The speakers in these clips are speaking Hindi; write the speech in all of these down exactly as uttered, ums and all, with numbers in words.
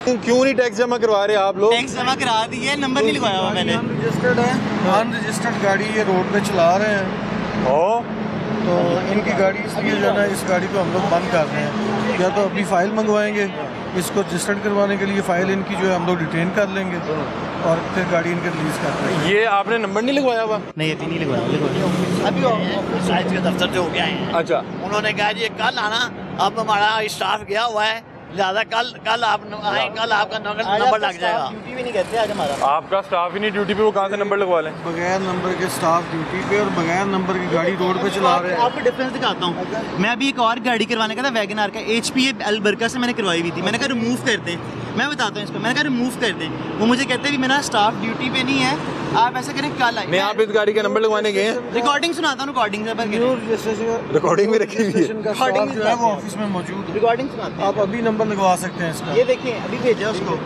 क्यों नहीं टैक्स जमा करवा रहे आप लोग? टैक्स जमा करा दिए, नंबर नहीं लिखवाया हुआ मैंने। अनरजिस्टर्ड है, अनरजिस्टर्ड गाड़ी ये रोड पे चला रहे हैं ओ तो इनकी गाड़ी इसलिए जो है ना, इस गाड़ी को हम लोग बंद कर रहे हैं। या तो अपनी फ़ाइल मंगवाएंगे, इसको रजिस्टर्ड करवाने के लिए फ़ाइल इनकी जो है हम लोग डिटेन कर लेंगे और फिर गाड़ी इनके रिलीज़ कर देंगे। ये आपने नंबर नहीं लगवाया हुआ? नहीं अभी नहीं लगवाया, अभी साइज के दफ्तर से होके आए हैं। अच्छा, उन्होंने कहा जी कल आना, अब हमारा स्टाफ गया हुआ है, लिहाजा कल कल आप आए, कल आपका नंबर लग जाएगा। ड्यूटी भी नहीं करते आज हमारा। आपका स्टाफ ही नहीं ड्यूटी पे, वो कहाँ से नंबर लगवा लें? बगैर नंबर के स्टाफ ड्यूटी पे और बगैर नंबर की गाड़ी रोड पे चला रहे हैं। आपको डिफरेंस दिखाता हूँ। मैं अभी एक और गाड़ी करवाने का था, वैगन आर का, एच पी अलबरका से मैंने करवाई हुई थी। मैंने कहा रिमूव कर दें, मैं बताता हूँ इसको, मैंने कहा रिमूव कर दें। वो मुझे कहते हैं मेरा स्टाफ ड्यूटी पे नहीं है, आप ऐसा करें कल आए। नहीं, आप इस गाड़ी का नंबर लगवाने गए हैं? रिकॉर्डिंग सुनाता हूँ, रिकॉर्डिंग रिकॉर्डिंग में रखी हुई है, रिकॉर्डिंग जो है वो ऑफिस में मौजूद है। रिकॉर्डिंग सुनाते हैं। आप अभी नंबर लगवा सकते हैं इसका। ये देखिए अभी भेजा उसको,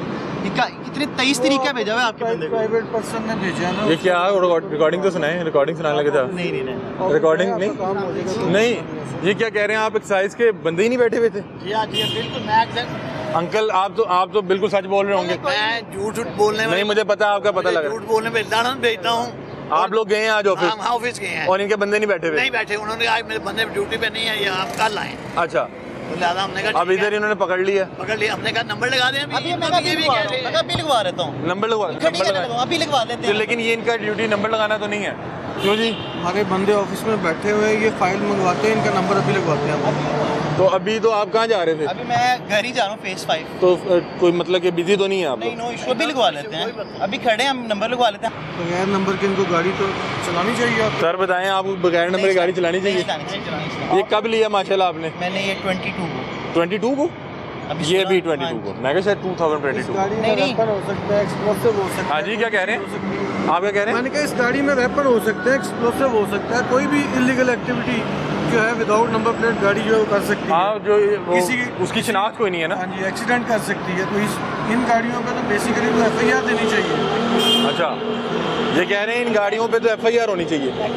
कितने तेईस तरीका भेजा हुआ है आपके बंदे को। प्राइवेट पर्सन ने भेजा ना। ये क्या रिकॉर्डिंग तो सुनाए, रिकॉर्डिंग सुनाने लगे था। नहीं नहीं नहीं रिकॉर्डिंग नहीं नहीं, ये क्या कह रहे हैं आप, एक्साइज के बंदे ही नहीं बैठे हुए थे? जी हाँ जी बिल्कुल, मैं अंकल आप तो आप तो बिल्कुल सच बोल रहे होंगे। मैं झूठ झूठ बोलने में नहीं, मुझे पता है, आपका पता लगा। झूठ बोलने में लानत भेजता हूँ। आप लोग गए हैं आज ऑफिस? हम ऑफिस गए हैं और इनके बंदे नहीं बैठे हुए? नहीं बैठे, उन्होंने आज मेरे बंदे ड्यूटी पे नहीं है, ये आप कल आए। अच्छा, लिहाजा हमने कहा अब इधर इन्होंने पकड़ लिया, पकड़ लिया, हमने कहा नंबर लगा दें। अभी मैं ये भी कह रहे हैं, अभी लगवा लेता हूँ नंबर लगवा, नंबर लगा, अभी लगवा लेते हैं। लेकिन ये इनका ड्यूटी नंबर लगाना तो नहीं है। क्यों जी? हमारे बंदे ऑफिस में बैठे हुए हैं, ये फाइल मंगवाते हैं, इनका नंबर अभी लगवाते हैं हम। तो अभी तो आप कहाँ जा रहे थे? अभी मैं घर ही जा रहा हूँ, फेस फाइव। तो अ, कोई मतलब कि बिजी तो नहीं है आप? नहीं, नो इशू, अभी लगवा लेते हैं, अभी खड़े हैं हम, नंबर लगवा लेते हैं। बगैर नंबर के इनको गाड़ी तो चलानी चाहिए। आप सर बताएं, आप बगैर नंबर की गाड़ी चलानी चाहिए? ये कब लिया माशाल्लाह आपने? मैंने ये ट्वेंटी टू को ट्वेंटी टू को, ये भी ट्वेंटी टू को, मैं शायद टू थाउजेंड ट्वेंटी टू। गाड़ी में वेपन हो सकता है, एक्सप्लोसिव हो सकता है। हाँ जी, क्या कह रहे हैं आप? क्या कह रहे हैं? मैंने कहा इस गाड़ी में वेपन हो सकता है, एक्सप्लोसिव हो सकता है, कोई भी इलीगल एक्टिविटी जो है विदाउट नंबर प्लेट गाड़ी जो है वो कर सकती है। हाँ, जो किसी उसकी शिनाख्त कोई नहीं है ना। हाँ जी, एक्सीडेंट कर सकती है। तो इस इन गाड़ियों पे तो बेसिकली तो एफ आई आर देनी चाहिए। अच्छा, ये कह रहे हैं इन गाड़ियों पे तो एफ आई आर होनी चाहिए।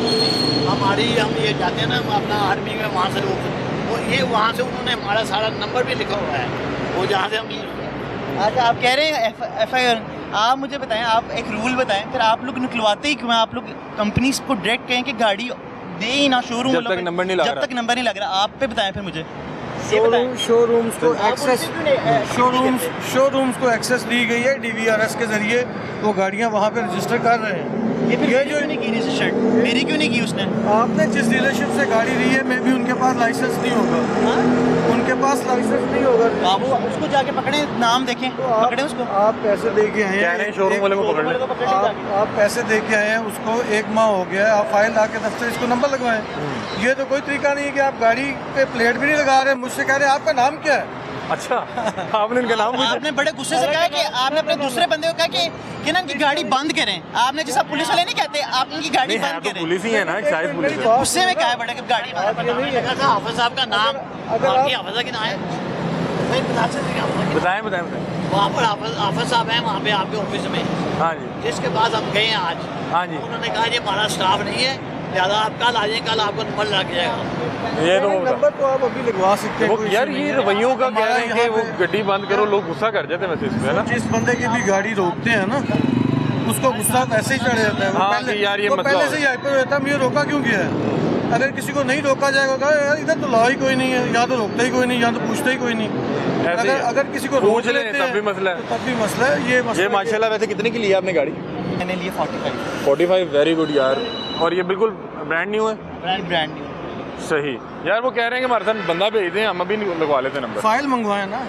हमारी हम ये जाते हैं ना अपना आर्मी में, वहाँ से वो ये वहाँ से उन्होंने हमारा सारा नंबर भी लिखा हुआ है, वो जहाँ से हम। अच्छा, आप कह रहे हैं एफ आई आर, आप मुझे बताएं, आप एक रूल बताएं, फिर आप लोग निकलवाते ही क्यों? आप लोग कंपनीज को डायरेक्ट कहें कि गाड़ी दे ही ना शोरूम, जब तक नंबर नहीं लग रहा, जब तक नंबर नहीं लग रहा। आप पे बताएं फिर मुझे। शोरूम शोरूम्स को एक्सेस शोरूम्स शोरूम्स को एक्सेस दी गई है डी वी आर एस के जरिए, वो गाड़ियाँ वहाँ पे रजिस्टर कर रहे हैं। ये फिर ये जो नहीं की रजिस्टर्ड, मेरी क्यों नहीं की उसने? आपने जिस डीलरशिप से गाड़ी ली है, मे भी उनके पास लाइसेंस नहीं होगा। उनके पास लाइसेंस नहीं होगा। बाबू उसको जाके पकड़े, नाम देखें, पकड़े उसको। आप पैसे दे के आए कह रहे हैं शोरूम वाले को पकड़ लें। आप आप पैसे दे के आए हैं, उसको एक माह हो गया है, आप फाइल ला के दफ्तर इसको नंबर लगवाएं। ये तो कोई तरीका नहीं है कि आप गाड़ी पे प्लेट भी नहीं लगा रहे। मुझसे कह रहे हैं आपका नाम क्या है? अच्छा, आपने इनका नाम पूछा? आपने बड़े गुस्से से कहा कि आपने अपने दूसरे बंदे को कहा कि कि ना इनकी गाड़ी बंद करें। आपने जैसा पुलिस वाले नहीं कहते, आप इनकी गाड़ी नहीं, बंद तो करें। पुलिस ही है ना, एक्साइज पुलिस है। गुस्से में कहा है बड़े कि गाड़ी बंद। हाफिज साहब का नाम, बाकी हाफिज की नाम है, नहीं बता सकते क्या? बताएं बताएं बताएं। वहाँ पर हाफिज हाफिज साहब हैं, वहाँ पे आपके ऑफिस में। हाँ जी, जिसके बाद हम गए आज। हाँ जी, उन्होंने कहा ये हमारा स्टाफ नहीं है, लिहाजा आप कल आ जाइए, कल आपको नंबर लग जाएगा। ये तो नंबर तो आप अभी लगवा सकते हैं। वो यार ये रवैयों का कह रहे हैं कि वो गड्डी बंद करो, लोग गुस्सा कर जाते हैं वैसे इस पे, है ना? जिस बंदे की भी गाड़ी रोकते हैं ना, उसको गुस्सा वैसे ही चढ़ जाता है। वो हाँ, पहले कि यार ये वो मसला पहले हो से ही हाइपर रहता है, मुझे रोका क्यों किया है? अगर किसी को नहीं रोका जाएगा, यार इधर तो लॉ ही कोई नहीं है, यहाँ तो रोकता ही कोई नहीं, यहाँ तो पूछता ही कोई नहीं। अगर अगर किसी को रोक लेते हैं तब भी मसला है, तब भी मसला है। ये ये माशाल्लाह। वैसे कितने की ली है आपने गाड़ी? मैंने लिए forty five. Forty five, very good यार। और ये बिल्कुल ब्रांड न्यू है? Brand brand new. सही यार। वो कह रहे हैं कि हमारे साथ बंदा भेज दें, हम अभी लगवा लेते हैं नंबर। फाइल मंगवाए ना,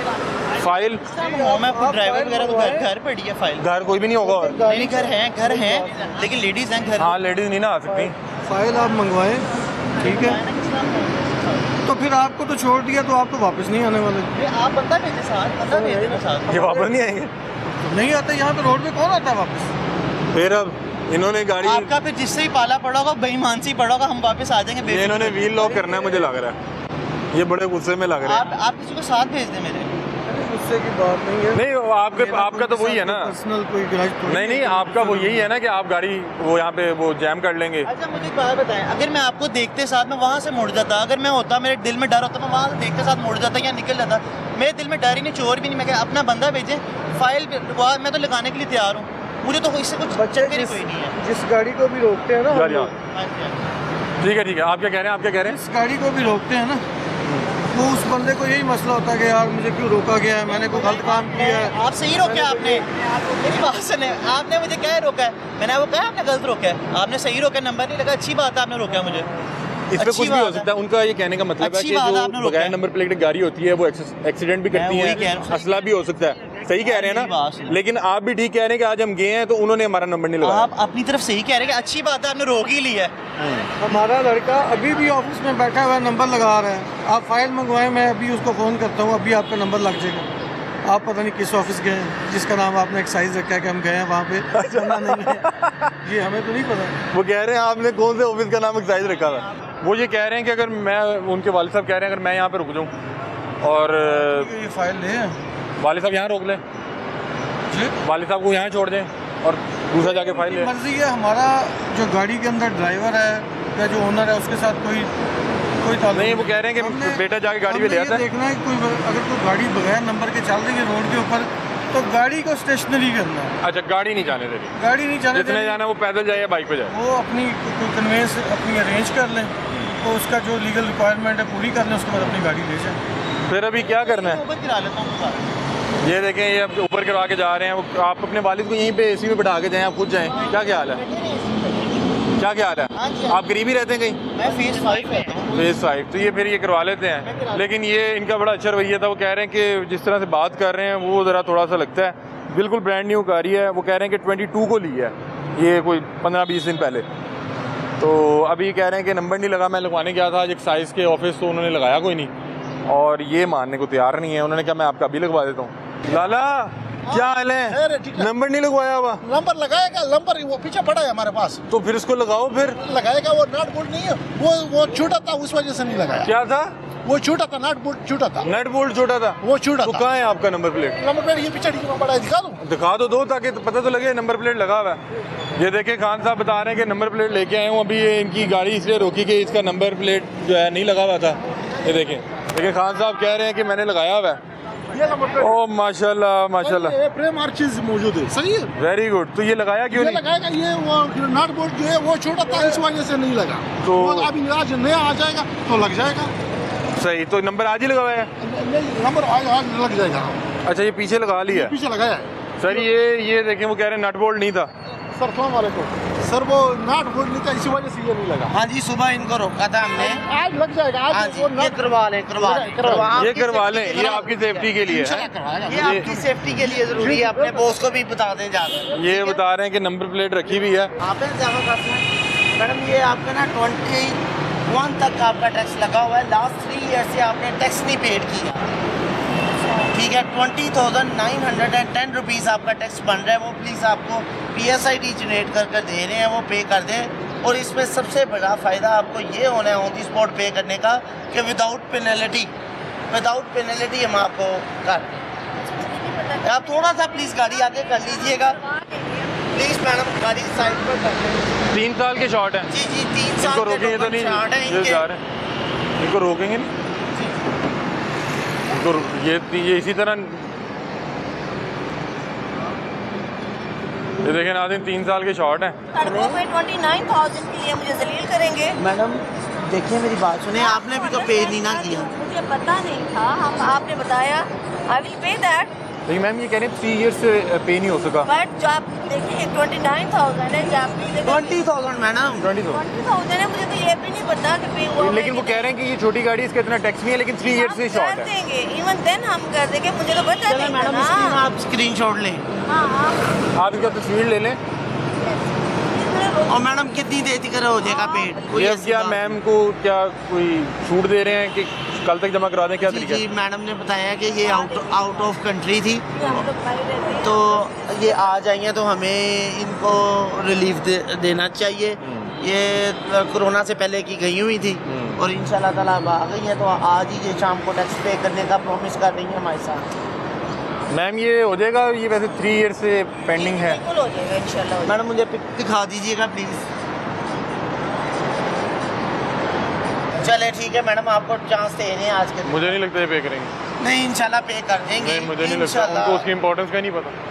फाइल मैं ड्राइवर वगैरह तो घर घर पड़ी है फाइल। घर कोई भी नहीं होगा? नहीं, घर है, घर है, लेकिन लेडीज हैं घर। हाँ, लेडीज नहीं ना आ सकती। फाइल आप मंगवाए, ठीक है, तो फिर आपको तो छोड़ दिया, तो आप तो वापस नहीं आने वाले। आप बंदा भेजे साथ, बंदा भेज देना साथ। ये वापस नहीं आएंगे? नहीं आते यहाँ पे, रोड पे कौन आता है वापस? फिर अब इन्होंने गाड़ी, आपका फिर जिससे ही पाला पड़ा होगा, बेईमान से ही पड़ा होगा, हम वापस आ जाएंगे। ये इन्होंने व्हील लॉक करना है, मुझे लग रहा है। ये बड़े गुस्से में लग रहे हैं। आप आप किसी को साथ भेज दें मेरे। गुस्से की बात नहीं है। नहीं वो आपके मेरा आपका तो कोई वही है ना, पर्सनल कोई ग्रज थोड़ी नहीं नहीं है। आपका वो यही है ना कि आप गाड़ी वो यहाँ पे वो जैम कर लेंगे। अच्छा मुझे एक बात बताएं, अगर मैं आपको देखते साथ में वहाँ से मुड़ जाता, अगर मैं होता मेरे दिल में डर होता, मैं वहाँ से देखते साथ मुड़ जाता या निकल जाता, मेरे दिल में डर ही नहीं, चोर भी नहीं, मैं क्या अपना बंदा भेजें, फाइल मैं तो लगाने के लिए तैयार हूँ, मुझे तो इससे कुछ चक्कर ही कोई नहीं है। जिस गाड़ी को भी रोकते हैं ना हम गाड़ी लोग, हाँ जी, हाँ जी। ठीक है ठीक है, आप क्या कह रहे हैं, आप क्या कह रहे हैं? इस गाड़ी को भी रोकते हैं ना, तो उस बंदे को यही मसला होता है कि यार मुझे क्यों रोका गया है, मैंने कोई गलत काम किया है। आप सही रोके आपने, मेरी बात सुने, आपने मुझे क्या रोका है, मैंने वो कहा आपने गलत रोका है, आपने सही रोका, नंबर नहीं लगा, अच्छी बात है आपने रोका मुझे। इसमें कुछ भी हो सकता है, उनका ये कहने का मतलब है कि जो बगैर नंबर प्लेट की गाड़ी होती है वो एक्सीडेंट भी करती है, असला भी हो सकता है, सही कह रहे हैं ना। लेकिन आप भी ठीक कह रहे हैं कि आज हम गए हैं तो उन्होंने हमारा नंबर नहीं लगाया। आप अपनी तरफ सही कह रहे हैं कि अच्छी बात है आपने रोक ही लिया है। हमारा लड़का अभी भी ऑफिस में बैठा हुआ है, नंबर लगा रहा है, आप फाइल मंगवाएं, मैं अभी उसको फ़ोन करता हूँ, अभी आपका नंबर लग जाएगा। आप पता नहीं किस ऑफिस गए हैं जिसका नाम आपने एक्साइज रखा है कि हम गए हैं वहाँ पे, चलना नहीं है, ये हमें तो नहीं पता। वो कह रहे हैं आपने कौन से ऑफिस का नाम एक्साइज रखा था। वो ये कह रहे हैं कि अगर मैं, उनके वालिद साहब कह रहे हैं अगर मैं यहाँ पे रुक जाऊँ और ये फाइल ले वालिद साहब यहाँ रोक लें, जी वालिद साहब को यहाँ छोड़ दें और दूसरा जाके फाइल ले। मर्जी है, हमारा जो गाड़ी के अंदर ड्राइवर है या जो ओनर है उसके साथ कोई कोई ताल्लुक नहीं, वो कह रहे हैं कि बेटा जाके गाड़ी पे ले आता है। देखना है कोई अगर कोई गाड़ी बगैर नंबर के चल रही है रोड के ऊपर तो गाड़ी को स्टेशनरी करना है। अच्छा गाड़ी नहीं जाने दे रही, गाड़ी नहीं जाने जितने जाना वो पैदल जाए या बाइक पे जाए, वो अपनी कोई कन्वेंस अपनी अरेंज कर लें, तो उसका जो लीगल रिक्वायरमेंट है पूरी कर लें, उसके बाद अपनी गाड़ी ले जाएं। फिर अभी क्या करना है? ऊपर गिरा लेता हूँ। ये देखें ये अब ऊपर करवा के जा रहे हैं, वो आप अपने वालिद को यहीं पे एसी में बैठा के जाएं, आप खुद जाएं, क्या क्या हाल है, क्या क्या हाल है? आप करीब ही रहते हैं कहीं? मैं फेज फाइव रहता हूँ। फेज फाइव, तो ये फिर ये करवा लेते हैं। लेकिन ये इनका बड़ा अच्छा रवैया था, वो कह रहे हैं कि जिस तरह से बात कर रहे हैं वो ज़रा थोड़ा सा लगता है बिल्कुल ब्रांड न्यू गाड़ी है। वो कह रहे हैं कि ट्वेंटी टू को ली है ये कोई पंद्रह बीस दिन पहले, तो अभी कह रहे हैं कि नंबर नहीं लगा। मैं लगवाने गया था आज एक्साइज के ऑफिस, तो उन्होंने लगाया कोई नहीं और ये मानने को तैयार नहीं है। उन्होंने कहा मैं आपका अभी लगवा देता हूँ। लाला क्या हाल है? नंबर नहीं लगवाया हुआ? नंबर लगाएगा, नंबर वो पीछे पड़ा है हमारे पास, तो फिर इसको लगाओ, फिर लगाएगा। वो नट बोल्ट नहीं है, वो वो छूटा था, उस वजह से नहीं लगाया। क्या था? वो छूटा था, नट बोल्ट छूटा था, नट बोल्ट छोटा था, वो छूटा तो था। कहाँ है आपका नंबर प्लेट? नंबर प्लेट ये पीछे डिग्गी पड़ा है, दिखा दूँ? दिखा दो दो ताकि पता तो लगे नंबर प्लेट लगा हुआ है। ये देखे खान साहब बता रहे हैं कि नंबर प्लेट लेके आए हूँ, अभी ये इनकी गाड़ी इसलिए रोकी कि इसका नंबर प्लेट जो है नहीं लगा हुआ था। ये देखें, देखिए खान साहब कह रहे हैं कि मैंने लगाया हुआ है। ये नंबर प्लेट, ओ माशाल्लाह माशाल्लाह, ये फ्रेम हर चीज मौजूद है, सही है। Very good. तो ये लगाया क्यों ये नहीं? लगाएगा, ये वो नट बोल्ट जो है वो छोटा था, इस वजह से नहीं लगा। तो वो अभी आज नया आ जाएगा तो लग जाएगा। सही, तो नंबर आज ही लगाया है? नहीं, नंबर आज आज लग जाएगा। अच्छा ये पीछे लगा लिया है? पीछे लगाया है सर। ये ये देखें वो कह रहे हैं नट बोल्ट नहीं था। सर अस्सलाम वालेकुम सर, वो नट बोल्ट नहीं था, इसी वजह से ये नहीं लगा। हाँ जी, सुबह इनको रोका था हमने। आज लग जाएगा, आज हाँ वो जी, ये नट करवा लें, करवा लें, करवा ये करवा लें, ये आपकी सेफ्टी के लिए है। ये आपकी सेफ्टी के लिए जरूरी है, अपने बॉस को भी बता दें जाकर। ये बता रहे हैं कि नंबर प्लेट रखी हुई है। आपने ज्यादा करते हैं मैडम, ये आपका ना ट्वेंटी वन तक आपका टैक्स लगा हुआ है, लास्ट थ्री ईयर से आपने टैक्स नहीं पेड किया, ठीक है। Twenty thousand nine hundred and ten rupees आपका टैक्स बन रहा है, वो प्लीज़ आपको P S I D generate कर कर दे रहे हैं, वो पे कर दें। और इसमें सबसे बड़ा फ़ायदा आपको ये होना है ऑन दी स्पॉट पे करने का कि विदाउट पेनल्टी, विदाउट पेनल्टी हम आपको कर दें। आप थोड़ा सा प्लीज़ गाड़ी आगे कर लीजिएगा, प्लीज़ मैडम, गाड़ी साइड पर कर लें। तीन साल के शॉर्ट है जी जी, तीन साल इनको के रोकेंगे तो नहीं, शॉर्ट है ये इनके। जा रहे हैं, इनको रोकेंगे नहीं, इनको ये ये इसी तरह। ये देखें नाज़रीन, तीन साल के शॉर्ट हैं। सड़कों पे ट्वेंटी नाइन थाउजेंड के लिए मुझे जलील करेंगे। मैडम देखिए मेरी बात सुने, आपने भी तो पे नहीं ना किया। मुझे पता नहीं था, हम आपने बताया आई विल पे दैट। लेकिन मैम ये कह रहे हैं थ्री ईयर्स से पे नहीं हो सका। बट जो आप देखिए ट्वेंटी नाइन थाउजेंड है, जो आप twenty thousand madam, twenty twenty thousand है, मुझे तो ये भी नहीं पता कि पे हुआ। लेकिन वो कह रहे हैं कि ये छोटी गाड़ी, इसका इतना टैक्स नहीं है, लेकिन थ्री ईयर्स से शॉर्ट कर है। देंगे, इवन देन हम कर देंगे, मुझे तो पता नहीं मैडम था। स्क्रीन आप स्क्रीन शॉट लें। हाँ हाँ, आप इसका तस्वीर ले लें। और मैडम कितनी देर तक हो जाएगा पेड? कोई ये ऐसी क्या बात- मैम को क्या कोई छूट दे रहे हैं कि कल तक जमा करा दें, क्या जी तरीका जी, है? मैडम ने बताया कि ये आउट आउट ऑफ कंट्री थी, हम लोग भाई रहते हैं। तो ये आ जाएंगे तो हमें इनको रिलीफ दे, देना चाहिए। ये कोरोना से पहले की गई हुई थी और इंशाल्लाह ताला अब आ गई हैं, तो आज ही ये शाम को टैक्स पे करने का प्रॉमिस कर रही है हमारे साथ। मैम ये हो जाएगा, ये वैसे थ्री ईयर से पेंडिंग है। बिल्कुल हो जाएगा इंशाल्लाह। मैडम मुझे पिक दिखा दीजिएगा प्लीज़। चले ठीक है मैडम, आपको चांस दे रहे हैं आज के दिन। मुझे नहीं लगता ये पे करेंगे। नहीं इंशाल्लाह पे कर देंगे। नहीं मुझे नहीं लगता, उनको उसकी इम्पोर्टेंस का नहीं पता।